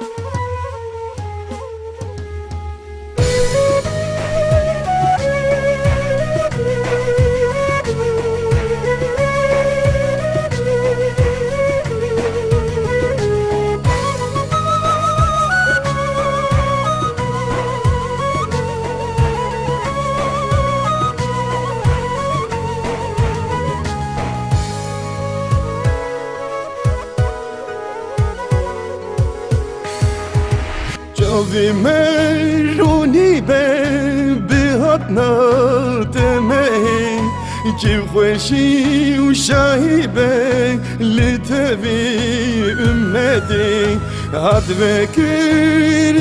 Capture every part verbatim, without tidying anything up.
جاوی مرونی به بهات ناتمه کی خوشی و شاهی به لتوی امدی هاد بکر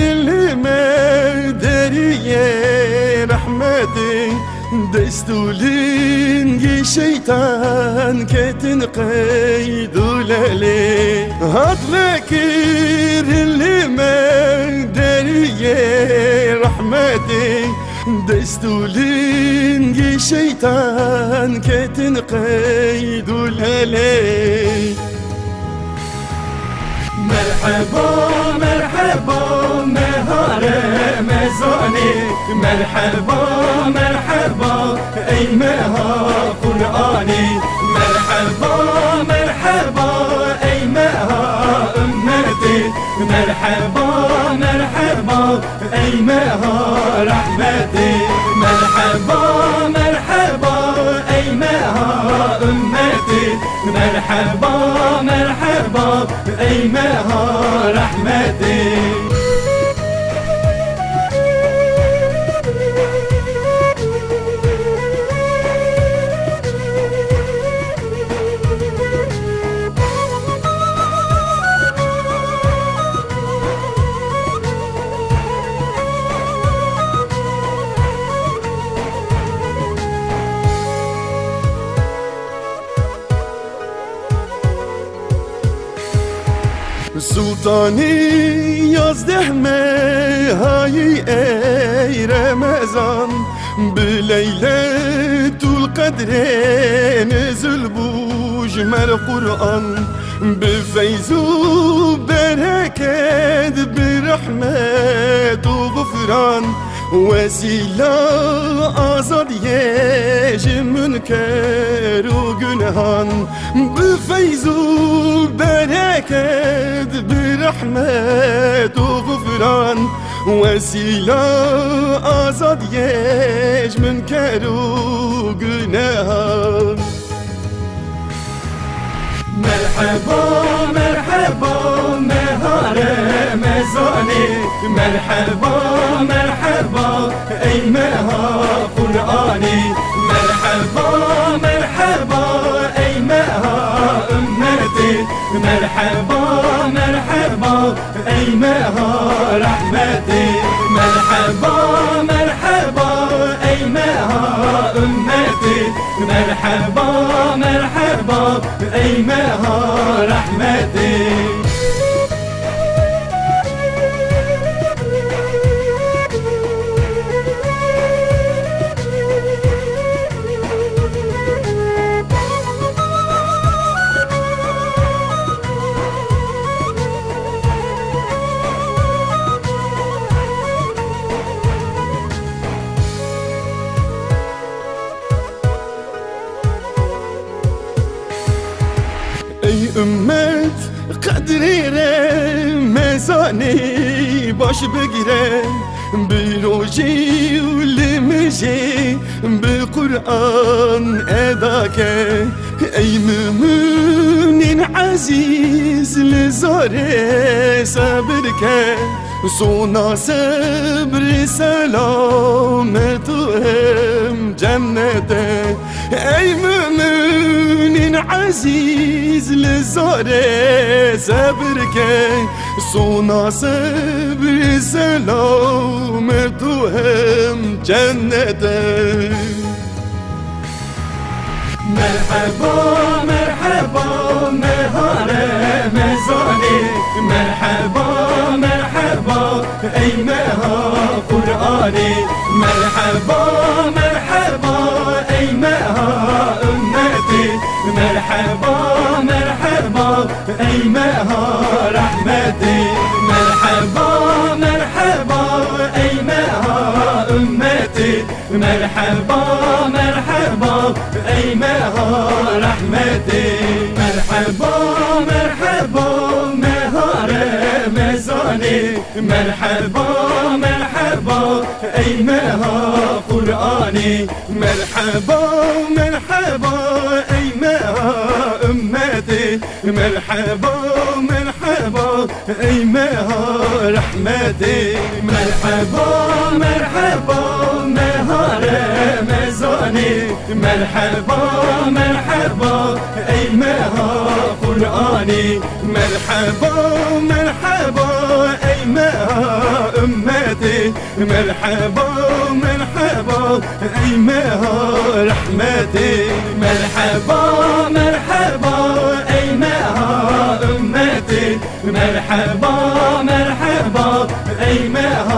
لمدریه رحمتی دستولینگی شیطان کتن قیدو للی هاد بکر لمدریه رحمتی دستولینگی شیطان کتن قیدو للی مرحبا مرحبا نهار مزاني مرحبا مرحبا اي مها قرآني مرحبا مرحبا اي مها امتي مرحبا مرحبا اي مها رحمتي مرحبا مرحبا اي مها امتي مرحبا مرحبا اي مها رحمتي سلطانی یازده مه های ای رمضان به لیلت القدر نزل بوجمل قرآن به فیض و برکت به رحمت و غفران وسیله آزادیش منکر و گناهان به فیض و برکت به رحمت و غفران وسیله آزادیش منکر و گناهان مرحبا مرحبا نهار مزاني مرحبا مرحبا اي مها قرآني مرحبا مرحبا اي مها امتي مرحبا مرحبا اي مها رحمتي مرحبا مرحبا اي مها امتي مرحبا مرحبا اي مها رحمتي ای امت قدری مزانی باش بگیره به روژی و لمجی به قرآن ادا که ای مؤمنین عزیز لزاره صبر که سونا صبر سلامت و هم جنته ای مؤمنین عزیز لزاره صبر که سونا صبر سلامت و هم جنته مرحبا مرحبا نهار مزاني مرحبا مرحبا اي مها قرآني مرحبا مرحبا اي مها امتي مرحبا مرحبا اي مها رحمتي مرحبا مرحبا مرحبا أيمها رحمتي مرحبا مرحبا مهار مزاني مرحبا مرحبا أيمها قرآني مرحبا مرحبا أيمها أمتي مرحبا مرحبا أيمها رحمتي مرحبا مرحبا مهار مزاني مرحبا مرحبا أيمها قرآني مرحبا مرحبا أيمها أمتي مرحبا مرحبا أيمها رحمتي مرحبا مرحبا أيمها أمتي مرحبا مرحبا أيمها